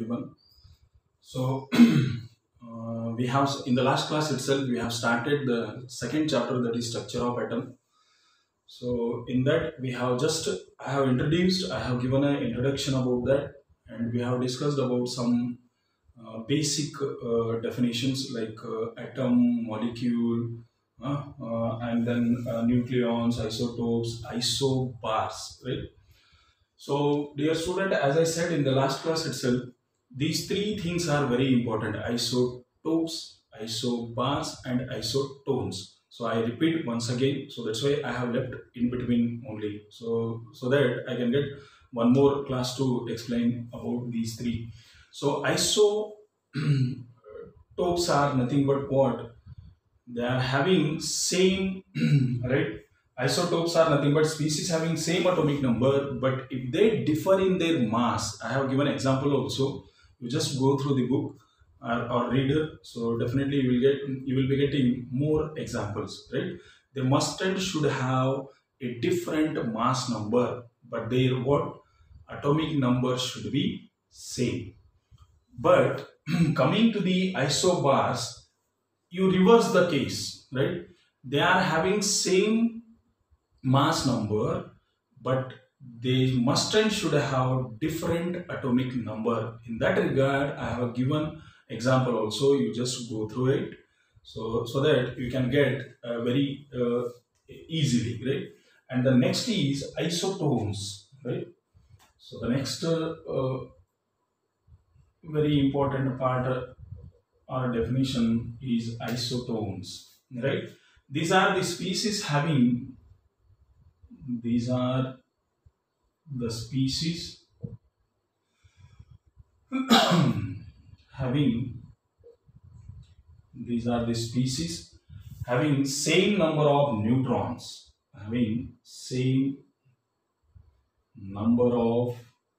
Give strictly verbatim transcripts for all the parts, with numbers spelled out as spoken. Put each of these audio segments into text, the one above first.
everyone. So uh, we have in the last class itself we have started the second chapter, that is structure of atom. So in that we have just I have introduced I have given an introduction about that, and we have discussed about some uh, basic uh, definitions like uh, atom, molecule, uh, uh, and then uh, nucleons, isotopes, isobars, right? So, dear student, as I said in the last class itself, these three things are very important: isotopes, isobars, and isotones. So I repeat once again. So that's why I have left in between only. So so that I can get one more class to explain about these three. So isotopes are nothing but what? They are having same right. Isotopes are nothing but species having same atomic number, but if they differ in their mass, I have given example also. You just go through the book or, or reader, so definitely you will get you will be getting more examples, right? They must and should have a different mass number, but their what atomic number should be same. But coming to the isobars, you reverse the case, right? They are having same mass number, but they must and should have different atomic number. In that regard, I have given example also. You just go through it, so so that you can get uh, very uh, easily, right? And the next is isotones, right? So the next uh, uh, very important part uh, or definition is isotones, right? These are the species having these are the species having these are the species having same number of neutrons, having same number of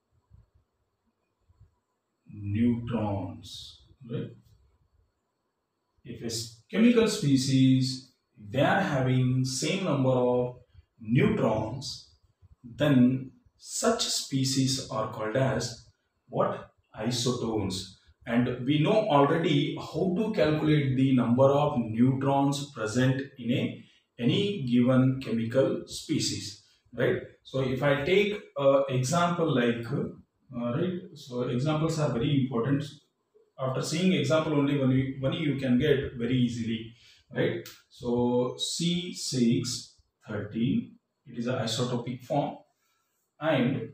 neutrons, right? If a chemical species, they are having same number of neutrons, then such species are called as what? Isotones. And we know already how to calculate the number of neutrons present in a any given chemical species, right? So if I take an example like uh, right, so examples are very important. After seeing example only one you, one you can get very easily, right? So C six thirteen, it is an isotopic form, and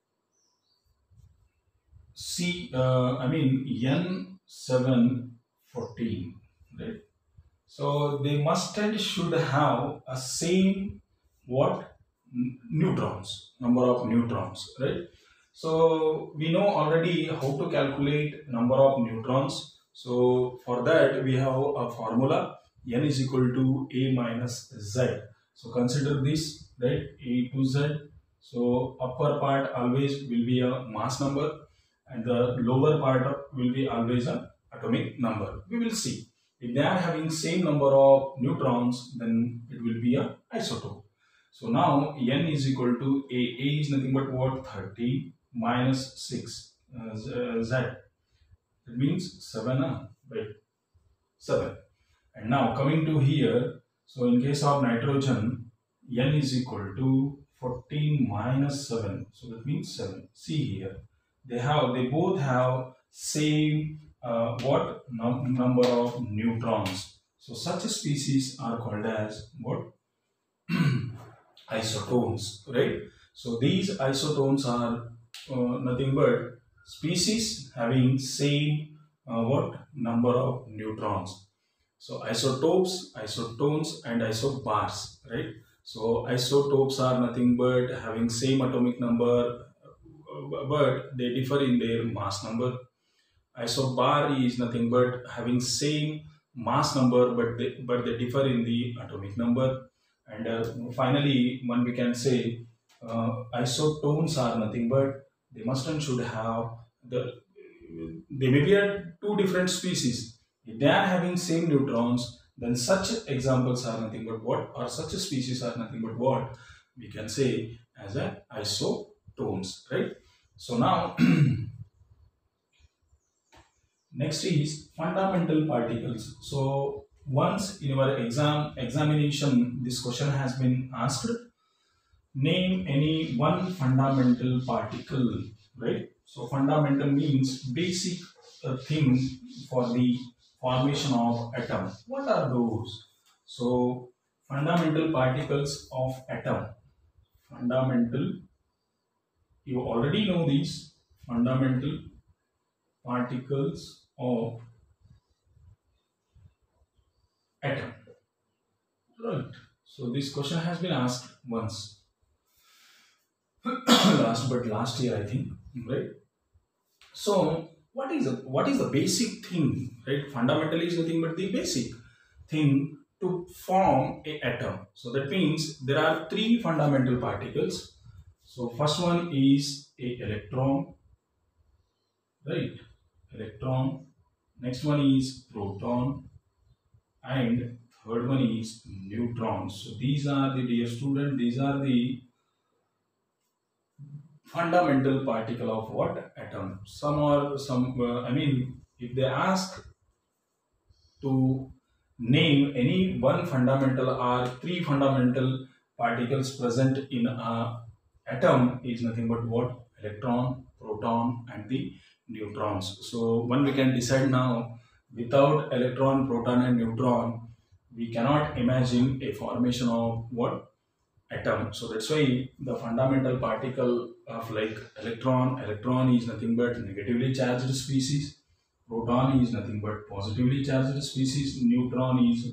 C uh, I mean N seven fourteen, right? So they must and should have a same what? Neutrons, number of neutrons, right? So we know already how to calculate number of neutrons. So for that we have a formula: N is equal to A minus Z. So consider this, right? A to Z. So upper part always will be a mass number, and the lower part will be always an atomic number. We will see. If they are having same number of neutrons, then it will be a isotope. So now N is equal to A. A is nothing but what? thirty minus six. Uh, Z. That means seven. Uh, wait. seven. And now coming to here. So in case of nitrogen, N is equal to fourteen minus seven. So that means seven. See here. They have, they both have same uh, what? Num number of neutrons. So such species are called as what? Isotones, right? So these isotones are uh, nothing but species having same uh, what? Number of neutrons. So isotopes, isotones, and isobars, right? So isotopes are nothing but having same atomic number, but they differ in their mass number. Isobar is nothing but having same mass number, but they, but they differ in the atomic number. And uh, finally, one we can say uh, isotones are nothing but they must and should have the they may be at two different species. If they are having same neutrons, then such examples are nothing but what, or such a species are nothing but what we can say as a isotones, right? So now Next is fundamental particles. So once in your exam examination, this question has been asked. Name any one fundamental particle, right? So fundamental means basic uh, thing for the formation of atom. What are those? So fundamental particles of atom. Fundamental, you already know these fundamental particles of atom, right? So this question has been asked once, last but last year I think, right? So what is the what is the basic thing, right? Fundamental is nothing but the basic thing to form a atom. So that means there are three fundamental particles. So first one is a electron, right? Electron. Next one is proton, and third one is neutron. So these are the, dear student, these are the fundamental particle of what? Atom. Some are some uh, I mean, if they ask to name any one fundamental or three fundamental particles present in a atom, is nothing but what? Electron, proton and the neutrons. So one we can decide now, without electron, proton and neutron we cannot imagine a formation of what? Atom. So that's why the fundamental particle of like electron, electron is nothing but negatively charged species, proton is nothing but positively charged species, neutron is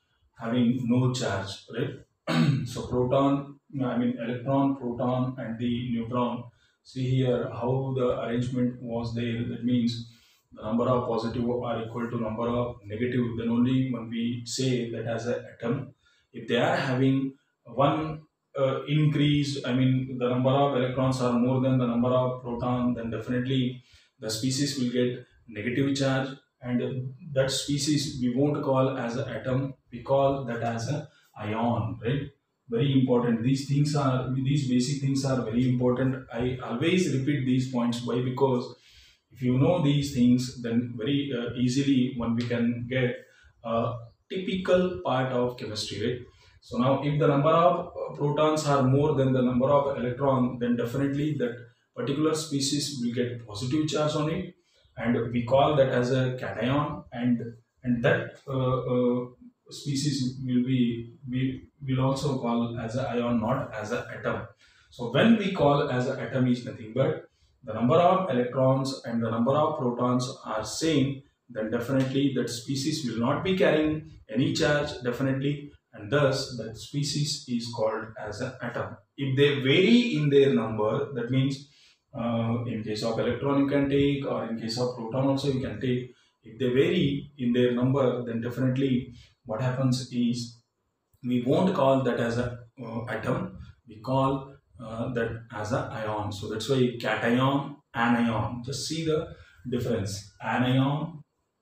having no charge, right? So proton, I mean electron, proton and the neutron, see here how the arrangement was there. That means the number of positive are equal to number of negative, then only when we say that as an atom. If they are having one uh, increased, I mean the number of electrons are more than the number of proton, then definitely the species will get negative charge, and that species we won't call as an atom, we call that as a ion, right? Very important. These things are, these basic things are very important. I always repeat these points. Why? Because if you know these things, then very uh, easily one we can get a typical part of chemistry, right? So now if the number of uh, protons are more than the number of electron, then definitely that particular species will get positive charge on it, and we call that as a cation, and and that uh, uh, species will be, we will also call as a ion, not as an atom. So when we call as an atom is nothing but the number of electrons and the number of protons are same, then definitely that species will not be carrying any charge, definitely, and thus that species is called as an atom. If they vary in their number, that means uh, in case of electron you can take, or in case of proton also you can take. If they vary in their number, then definitely what happens is we won't call that as a uh, atom, we call uh, that as a ion. So that's why cation, anion, just see the difference, anion,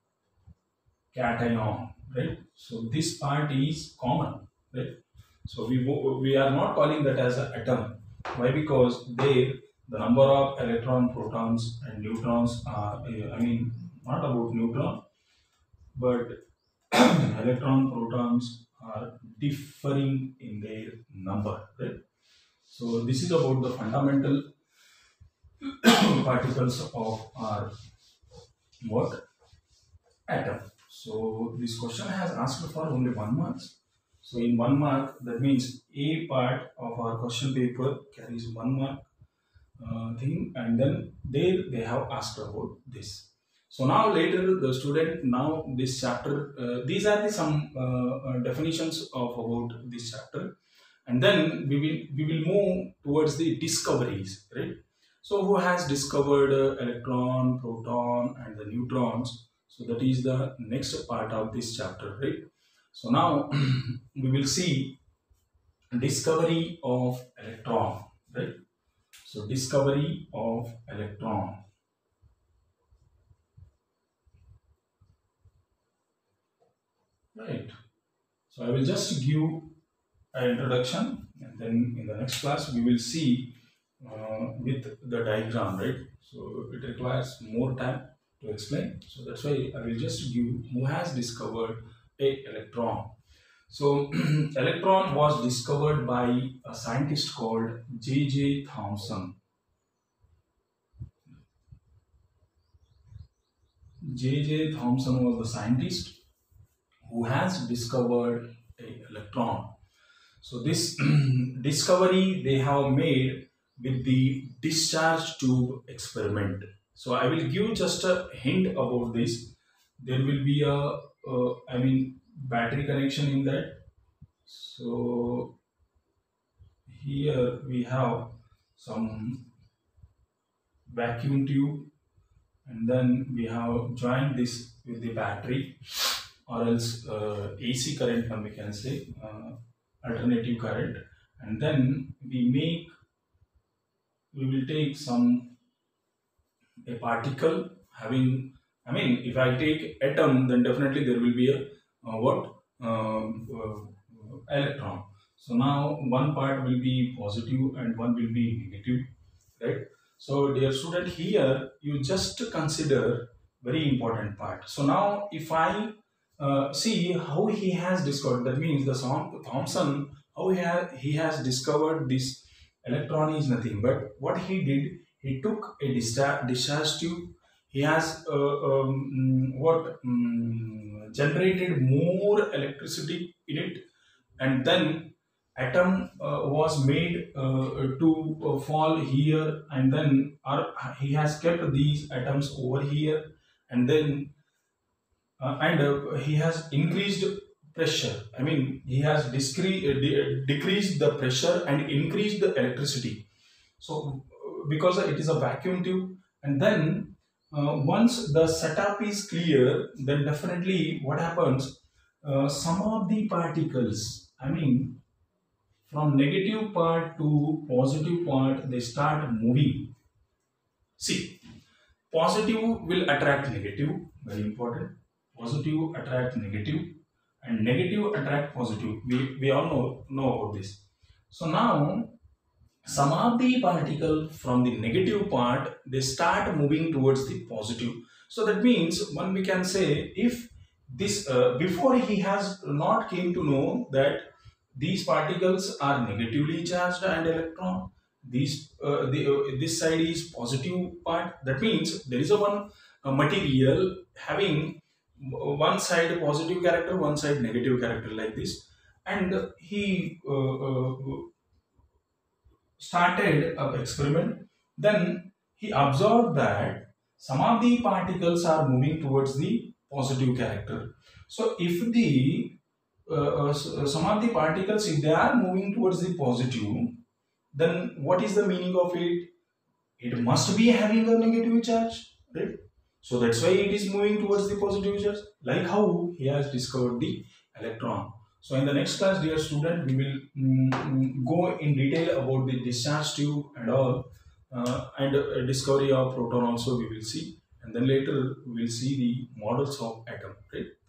cation, right? So this part is common, right? So we we are not calling that as an atom. Why? Because there the number of electron, protons and neutrons are, I mean not about neutron, but electron, protons are differing in their number, right? So this is about the fundamental particles of our what? Atom. So this question has asked for only one mark. So in one mark, that means A part of our question paper carries one mark uh, thing, and then there they have asked about this. So now later the student, now this chapter, uh, these are the some uh, uh, definitions of about this chapter, and then we will we will move towards the discoveries, right? So who has discovered uh, electron, proton and the neutrons? So that is the next part of this chapter, right? So now we will see discovery of electron, right? So discovery of electron. Right. So I will just give an introduction, and then in the next class we will see uh, with the diagram, right? So it requires more time to explain. So that's why I will just give who has discovered a electron. So electron was discovered by a scientist called J J Thomson. J J Thomson was the scientist who has discovered a electron. So this discovery they have made with the discharge tube experiment. So I will give just a hint about this. There will be a, uh, I mean, battery connection in that. So here we have some vacuum tube, and then we have joined this with the battery, or else uh, A C current, we can say, uh, alternative current, and then we make, we will take some, a particle having, I mean, if I take atom, then definitely there will be a uh, what um, uh, electron. So now one part will be positive and one will be negative, right? So dear student, here you just consider very important part. So now if I uh, see how he has discovered, that means the Thomson, how he has, he has discovered this electron is nothing but what he did, he took a discharge, discharge tube, he has uh, um, what um, generated more electricity in it, and then atom uh, was made uh, to uh, fall here, and then or he has kept these atoms over here, and then uh, and uh, he has increased pressure. I mean, he has discre- uh, de- decreased the pressure and increased the electricity. So uh, because it is a vacuum tube, and then uh, once the setup is clear, then definitely what happens, uh, some of the particles, I mean, from negative part to positive part, they start moving. See, positive will attract negative, very important. Positive attract negative, and negative attract positive. We, we all know, know about this. So now, some of the particle from the negative part, they start moving towards the positive. So that means, one we can say, if this, uh, before he has not came to know that these particles are negatively charged and electron, these uh, the, uh, this side is positive part, that means there is a one uh, material having one side positive character, one side negative character, like this, and he uh, uh, started an experiment. Then he observed that some of the particles are moving towards the positive character. So if the uh, uh, some of the particles, if they are moving towards the positive, then what is the meaning of it? It must be having a negative charge, right? So that's why it is moving towards the positive charge, like how he has discovered the electron. So in the next class, dear student, we will mm, go in detail about the discharge tube and all, uh, and uh, discovery of proton also we will see, and then later we will see the models of atom, right?